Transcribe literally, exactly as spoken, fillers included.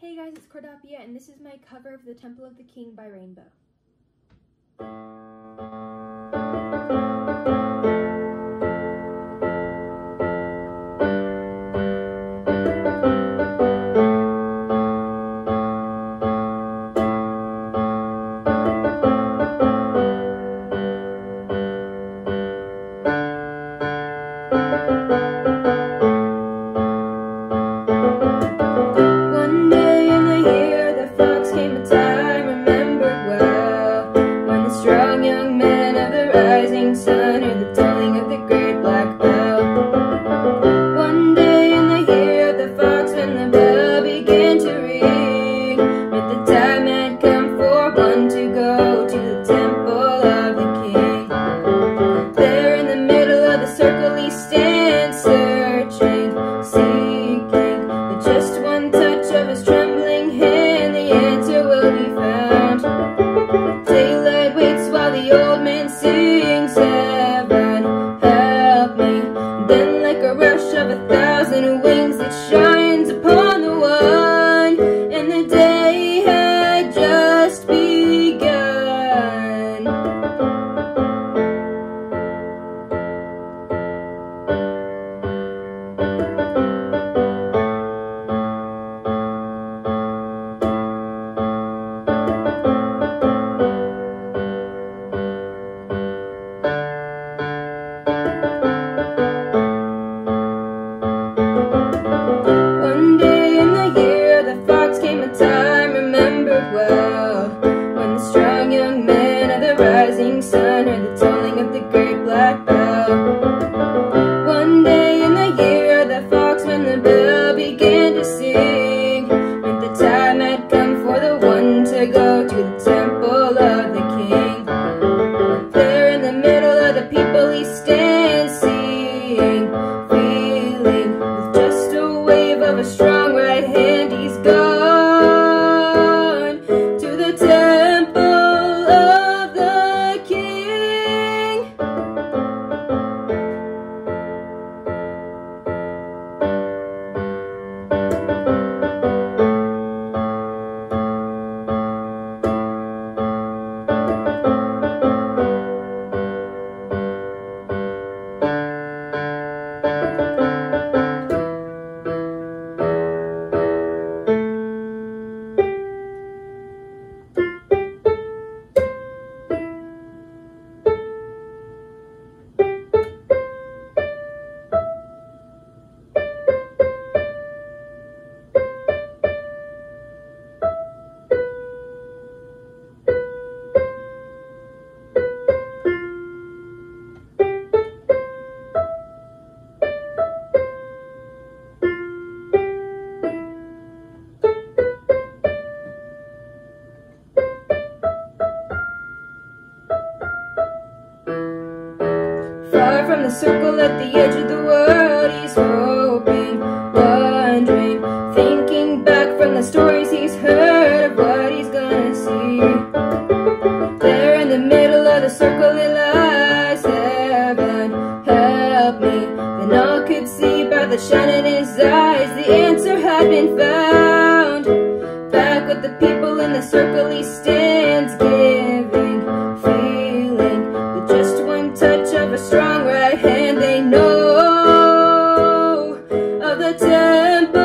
Hey guys, it's Kordapia, and this is my cover of The Temple of the King by Rainbow. Strong young men of the rising sun heard the tolling of the great black bell. One day in the year of the fox, when the bell began to ring, but the time had come for one to go to the temple of the king. There in the middle of the circle he stands, searching, seeking, with just one touch of his trembling hand the answer will be found. Daylight waits while the old man sings, heaven help me. And then like a rush of a thousand wings it shines upon the one, and the day had just begun. Well, when the strong young man of the rising sun heard the tolling of the great black bell. One day in the year of the fox, when the bell began to sing, but the time had come for the one to go to the temple of the king. There in the middle of the people he stands, seeing, feeling, with just a wave of a strong right hand he's gone. Far from the circle at the edge of the world, he's hoping, wondering, thinking back from the stories he's heard of what he's gonna see. There in the middle of the circle it lies, heaven help me. Then all could see by the shine in his eyes the answer had been found. Back with the people in the circle he stands, giving, feeling, with just one touch of a strong right hand they know of the temple